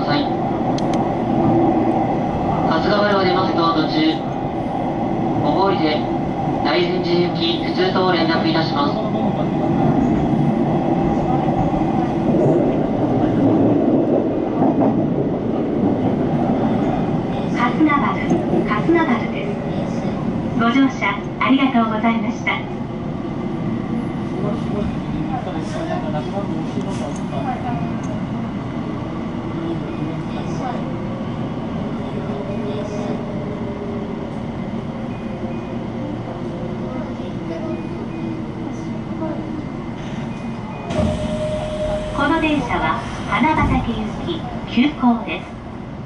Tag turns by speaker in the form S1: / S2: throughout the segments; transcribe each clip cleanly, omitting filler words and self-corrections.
S1: さい。春日原を出ますと途中、小郡で大善寺行き普通と連絡いたします。
S2: 春日原です。ご乗車ありがとうございました。この電車は花畑行き急行です。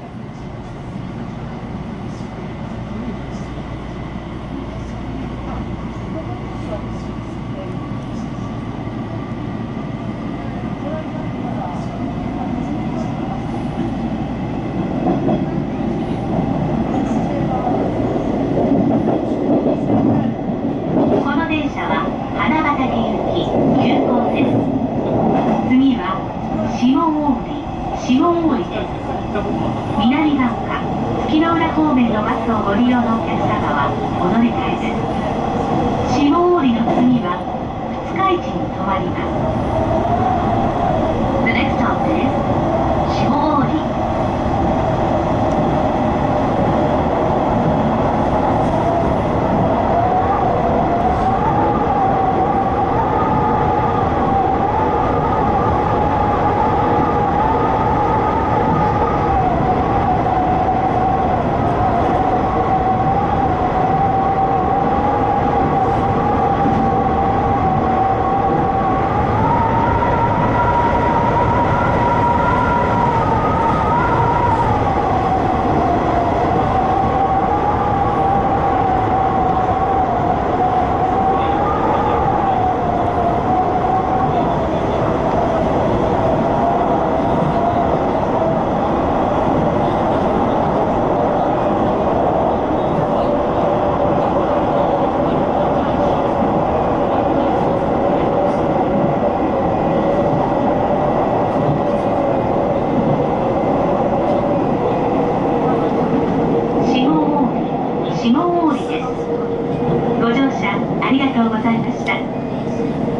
S2: 南ヶ丘、月の浦方面のバスをご利用のお客様はお乗り換えです。下大利の次は二日市に停まります。The next stop is 下大利。下大利です。ご乗車ありがとうございました。